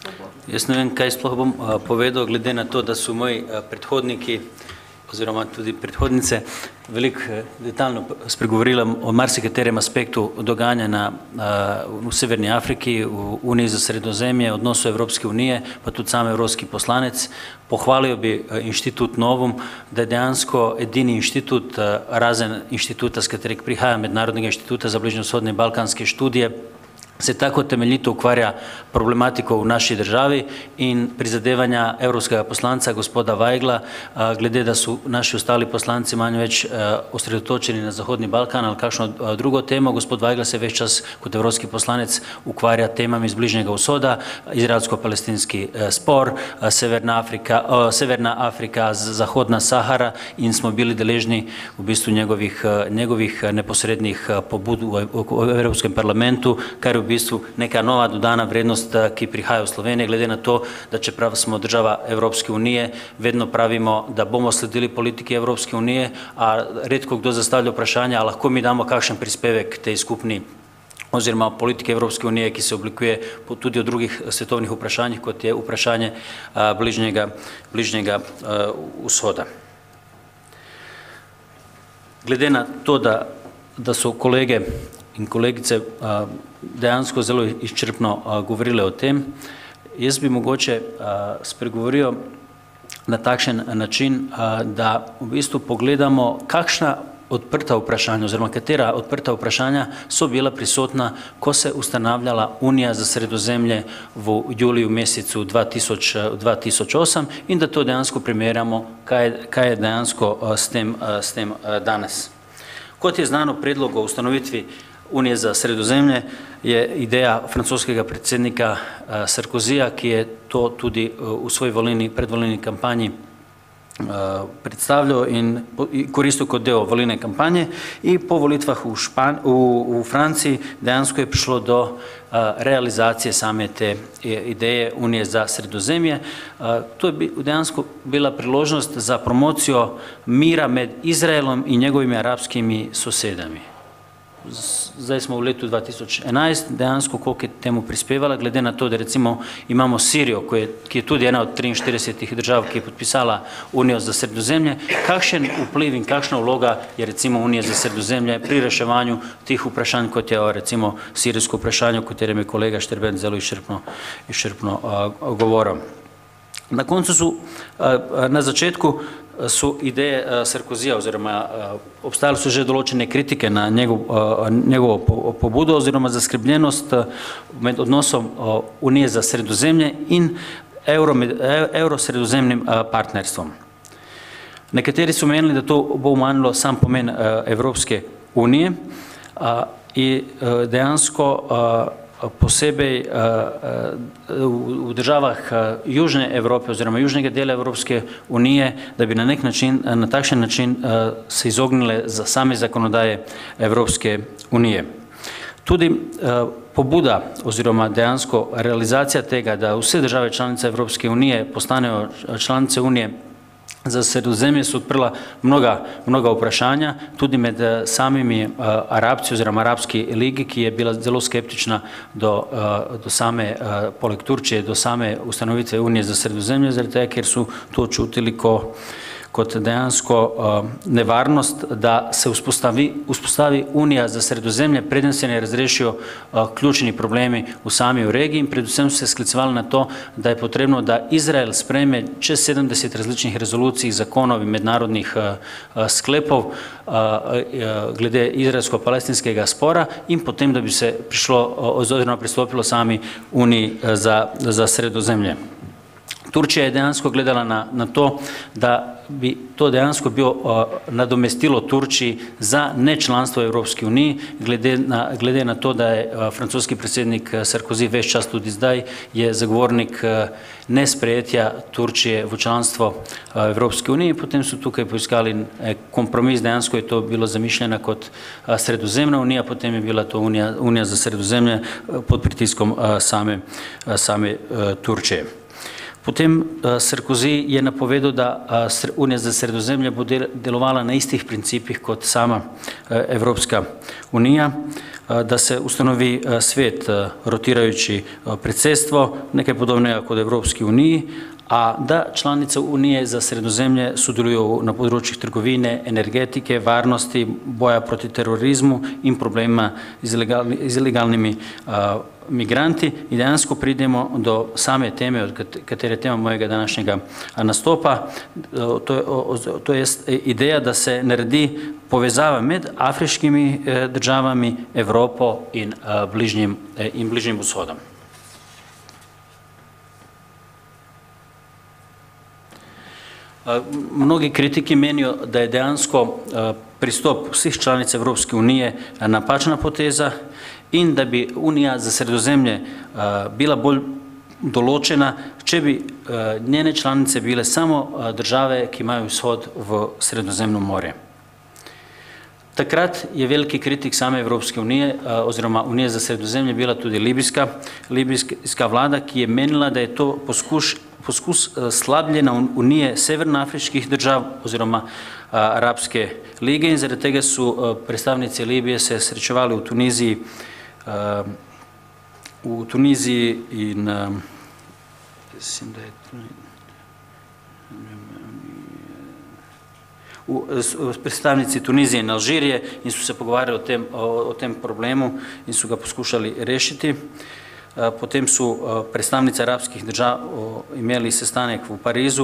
Jaz ne vem, kaj sploh bom povedal, glede na to, da so moji predhodniki oziroma tudi predhodnice veliko detaljno spregovorila o marsikaterem aspektu dogajanja v Severni Afriki, v Uniji za Sredozemlje, odnosu Evropske unije, pa tudi sam evropski poslanec. Pohvalil bi inštitut Novum, da je dejansko edini inštitut, razen inštituta, s katerih prihaja Mednarodnega inštituta za bližnjevzhodne in balkanske študije, se tako temeljito ukvarja problematiko v naši državi in prizadevanja evropskega poslanca gospoda Vajgla, glede da so naši ostali poslanci manj več osredotočeni na Zahodni Balkan ali kakšno drugo temo. Gospod Vajgla se več čas kot evropski poslanec ukvarja temami iz Bližnjega vzhoda, izraelsko-palestinski spor, Severna Afrika, Zahodna Sahara, in smo bili deležni v bistvu njegovih neposrednih pobud v Evropskem parlamentu, kar je v bistvu neka nova dodana vrednost, ki prihaja v Slovenijo, glede na to, da čeprav smo država Evropske unije, vedno pravimo, da bomo sledili politiki Evropske unije, a redko kdo zastavlja vprašanje, a lahko mi damo kakšen prispevek k tej skupni oziroma politike Evropske unije, ki se oblikuje tudi o drugih svetovnih vprašanjih, kot je vprašanje Bližnjega vzhoda. Glede na to, da so kolege in kolegice dejansko zelo izčrpno govorile o tem, jaz bi mogoče spregovoril na takšen način, da v bistvu pogledamo, kakšna odprta vprašanja oziroma katera odprta vprašanja so bila prisotna, ko se ustanavljala Unija za Sredozemlje v juliju mesecu 2008, in da to dejansko primerjamo, kaj je dejansko s tem danes. Kot je znano, predlog o ustanovitvi Unije za Sredozemlje je ideja francoskega predsednika Sarkozija, ki je to tudi v svoji predvolilni kampanji predstavljal in koristil kot del volilne kampanje, in po volitvah v Franciji dejansko je prišlo do realizacije same te ideje Unije za Sredozemlje. To je dejansko bila priložnost za promocijo mira med Izraelom in njegovimi arabskimi sosedami. Zdaj smo v letu 2011, dejansko koliko je temu prispevala, glede na to, da recimo imamo Sirijo, ki je tudi ena od 43 držav, ki je podpisala Unijo za Sredozemlje. Kakšen vpliv in kakšna vloga je recimo Unija za Sredozemlje pri reševanju teh vprašanj, kot je recimo sirijsko vprašanje, o katerem je kolega Štrbenc zelo izčrpno govoril. Na koncu na začetku so ideje Sarkozija, oziroma obstajale so že določene kritike na njegovo pobudo oziroma zaskrbljenost med odnosom Unije za Sredozemlje in evrosredozemnim partnerstvom. Nekateri so menili, da to bo umanjilo sam pomen Evropske unije in dejansko posebej v državah Južne Evrope oziroma južnega dela Evropske unije, da bi na takšen način se izognile za same zakonodaje Evropske unije. Tudi pobuda oziroma dejansko realizacija tega, da vse države članice Evropske unije postanejo članice Unije za Sredozemlje, so odprla mnoga vprašanja, tudi med samimi Arabci oziroma Arabski ligi, ki je bila zelo skeptična do same, poleg Turčije, do same ustanovitve Unije za Sredozemlje, zaradi tega, ker so to čutili kot dejansko nevarnost, da se vzpostavi Unija za Sredozemlje, preden se ne razrešijo ključni problemi v sami regiji, in predvsem se sklicevali na to, da je potrebno, da Izrael sprejme čez 70 različnih rezolucij, zakonov in mednarodnih sklepov glede izraelsko-palestinskega spora, in potem, da bi se pristopilo sami Uniji za Sredozemlje. Turčija je dejansko gledala na to, da bi to dejansko bilo nadomestilo Turčiji za nečlanstvo v Evropski uniji, glede na to, da je francoski predsednik Sarkozy ves čas tudi zdaj je zagovornik nesprejetja Turčije v članstvo Evropske unije. Potem so tukaj poiskali kompromis, dejansko je to bilo zamišljeno kot Sredozemna unija, potem je bila to Unija za Sredozemlje pod pritiskom same Turčije. Potem Sarkozy je napovedal, da Unija za Sredozemlje bo delovala na istih principih kot sama Evropska unija. da se ustanovi svet rotirajući predsjedstvo, nekaj podobnega kot Evropski uniji, a da članice Unije za Sredozemlje sodelujo na področjih trgovine, energetike, varnosti, boja proti terorizmu in problema z ilegalnimi migranti in dejansko pridemo do same teme, od katere tema mojega današnjega nastopa, to je ideja, da se naredi povezava med afriškimi državami, Evropo in Bližnjim vzhodom. Mnogi kritiki menijo, da je dejansko pristop vseh članic Evropske unije napačna poteza in da bi Unija za Sredozemlje bila bolj določena, če bi njene članice bile samo države, ki imajo izhod v Sredozemno morje. Takrat je veliki kritik same Evropske unije oziroma Unije za Sredozemlje bila tudi libijska vlada, ki je menila, da je to poskus slabljenja Unije severnoafriških držav oziroma Arabske lige in zaradi tega so predstavnici Libije se srečevali v Tuniziji in predstavnici Tunizije in Alžirije in so se pogovarjali o tem problemu in so ga poskušali rešiti. Potem so predstavnice arabskih držav imeli sestanek v Parizu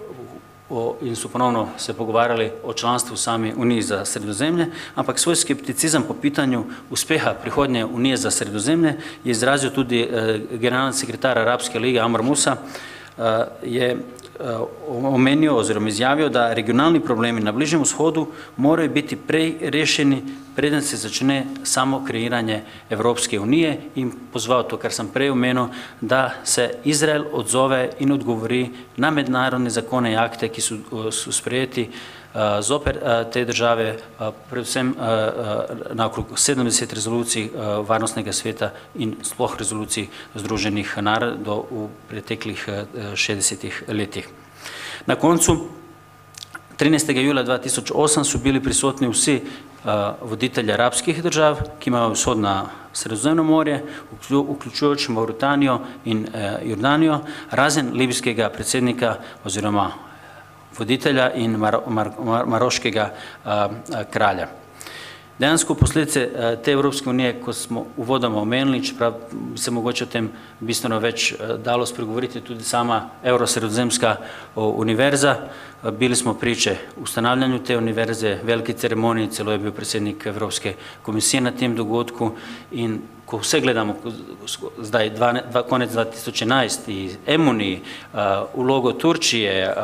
in so ponovno se pogovarjali o članstvu sami Uniji za Sredozemlje, ampak svoj skepticizem po pitanju uspeha prihodnje Unije za Sredozemlje je izrazil tudi generalni sekretar Arabske lige Amr Musa, je omenil oziroma izjavil, da regionalni problemi na Bližnjem vzhodu morajo biti prej rešeni, preden se začne samo kreiranje Evropske unije in pozval to, kar sem prej omenil, da se Izrael odzove in odgovori na mednarodne zakone in akte, ki so sprejeti zoper te države, predvsem na okrog 70 rezolucij Varnostnega sveta in sploh rezolucij Združenih narodov v preteklih 60 letih. Na koncu 13. julija 2008 so bili prisotni vsi voditelji arabskih držav, ki imajo vzhod na Sredozemno morje, vključujoč Mauritanijo in Jordanijo, razen libijskega predsednika oziroma voditelja in maroškega kralja. Dejansko posledice te Evropske unije, ko smo uvodoma omenili, čeprav bi se mogoče o tem bistveno več dalo spregovoriti tudi sama Evrosredozemska univerza, bili smo priče ustanavljanju te univerze, veliki ceremoniji, celo je bil predsednik Evropske komisije na tem dogodku in ko vse gledamo, zdaj konec 2011 in Emuniji, vlogo Turčije,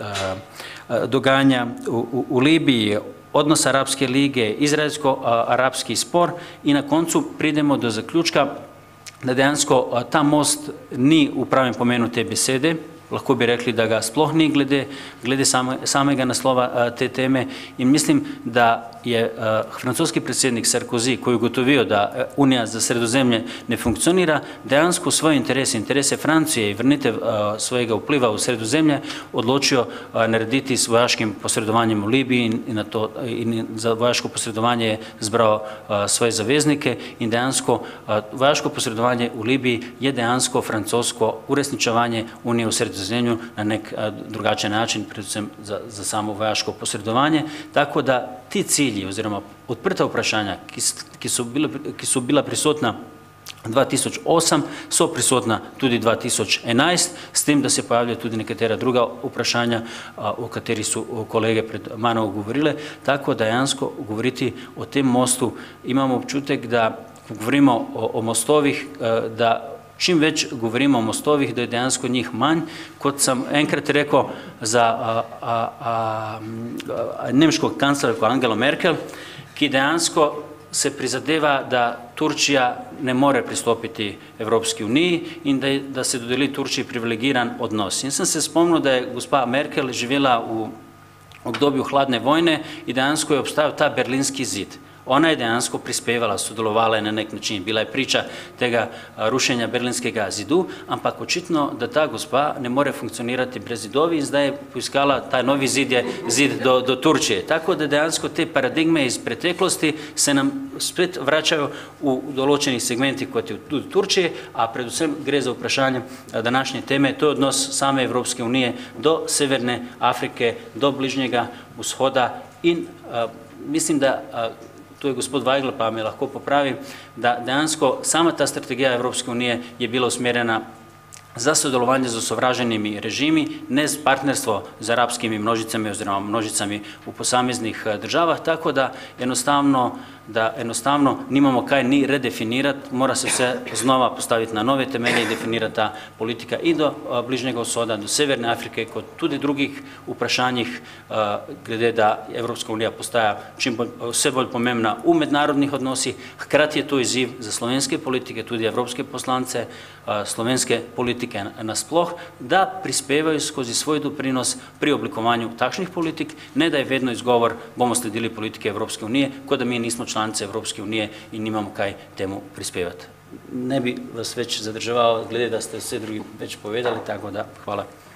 dogajanja v Libiji, odnos Arabske lige, izraelsko-arabski spor in na koncu pridemo do zaključka, da dejansko ta most ni v pravem pomenu te besede, lahko bi rekli, da ga sploh ni glede samega naslova te teme in mislim, da je francoski predsednik Sarkozy, ko je ugotovil, da Unija za Sredozemlje ne funkcionira, dejansko svoje interese Francije in vrnitev svojega vpliva v Sredozemlje odločijo narediti s vojaškim posredovanjem v Libiji in za vojaško posredovanje je zbral svoje zaveznike in dejansko vojaško posredovanje v Libiji je dejansko francosko uresničevanje Unije v Sredozemlju na nek drugačen način, predvsem za samo vojaško posredovanje, tako da ti cilji oziroma odprta vprašanja, ki so bila prisotna 2008, so prisotna tudi 2011, s tem, da se pojavljajo tudi nekatera druga vprašanja, o kateri so kolege pred mano govorile, tako dejansko govoriti o tem mostu imamo občutek, da ko govorimo o mostovih, da čim več govorimo o mostovih, da je dejansko njih manj, kot sem enkrat rekel za nemško kanclerko Angelo Merkel, ki dejansko se prizadeva, da Turčija ne more pristopiti Evropski uniji in da se dodeli Turčiji privilegiran odnos. In sem se spomnil, da je gospa Merkel živela v obdobju hladne vojne in dejansko je obstajal ta berlinski zid. Ona je dejansko prispevala, sodelovala je na nek način. Bila je priča tega rušenja Berlinskega zidu, ampak očitno, da ta gospa ne more funkcionirati brez zidovi in zdaj je poiskala, ta novi zid je zid do Turčije. Tako da dejansko te paradigme iz preteklosti se nam spet vračajo v določenih segmentih, kot je tudi Turčije, a predvsem gre za vprašanje današnje teme, to je odnos same Evropske unije do Severne Afrike, do Bližnjega vzhoda in mislim, da to je gospod Weigl, pa me lahko popravi, da dejansko sama ta strategija Evropske unije je bila usmerjena za sodelovanje z osovraženimi režimi, ne z partnerstvo z arabskimi množicami oziroma množicami v posameznih državah, tako da enostavno nimamo kaj ni redefinirati, mora se vse znova postaviti na nove temelje in definirati ta politika i do Bližnjega vzhoda, do Severne Afrike, kot tudi drugih vprašanjih, glede da Evropska unija postaja vse bolj pomembna v mednarodnih odnosih, hkrati je to izziv za slovenske politike, tudi evropske poslance, slovenske politike nasploh, da prispevajo skozi svoj doprinos pri oblikovanju takšnih politik, ne da je vedno izgovor, bomo sledili politike Evropske unije, kot da mi nismo članice Evropske unije in nimamo kaj temu prispevati. Ne bi vas več zadrževal, glede da ste vse drugi več povedali, tako da hvala.